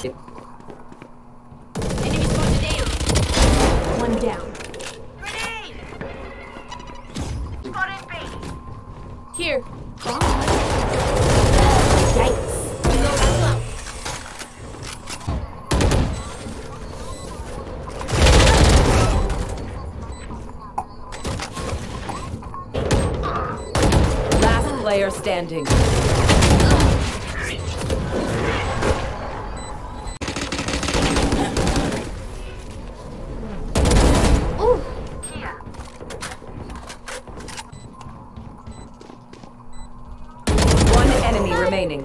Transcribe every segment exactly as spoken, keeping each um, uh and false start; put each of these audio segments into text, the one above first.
Enemy spotted A. One down. Grenade! Spotted B. Here. Yikes. Last player standing. Enemy remaining.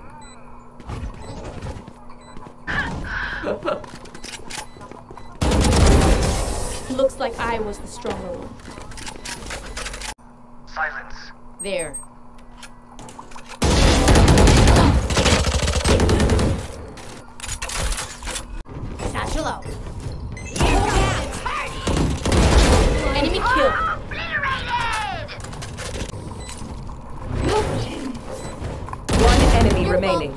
Looks like I was the stronger one. Silence. There. Satchel out. Enemy kill. One enemy remaining.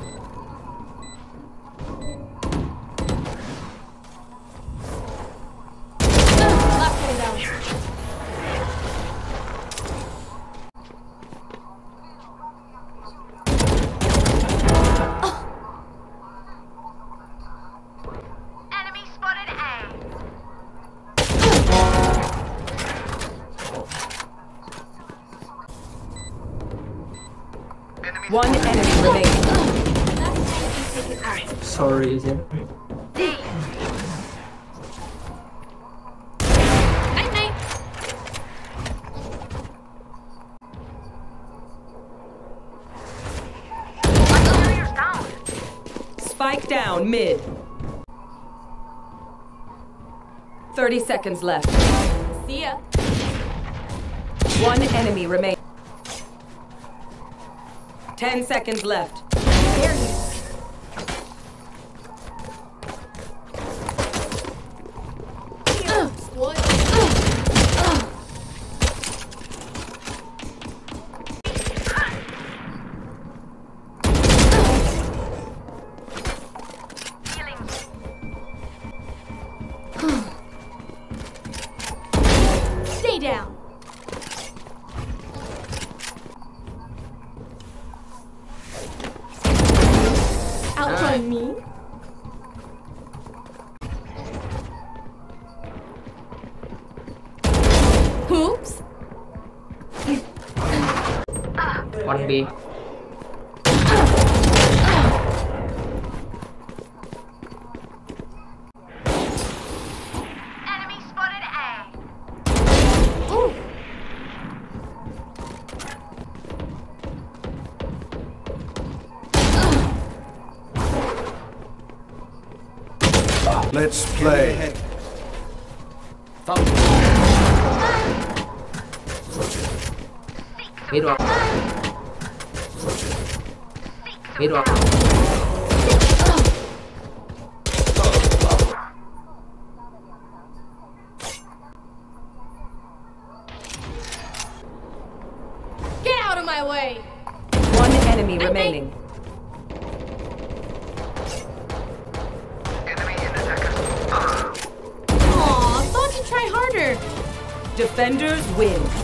Last one down. Enemy spotted A. One enemy remaining. Sorry, is it? Night night. Carrier's down. Spike down mid. Thirty seconds left. See ya. One enemy remaining. Ten seconds left. There he is. Uh, what? Uh, uh. Stay down. Outrun me? Oops. One B. Enemy spotted A. Ooh. Let's play. Mid one. Mid one. Get out of my way. One enemy remaining. Enemy in attack. Aw, thought to try harder. Defenders win.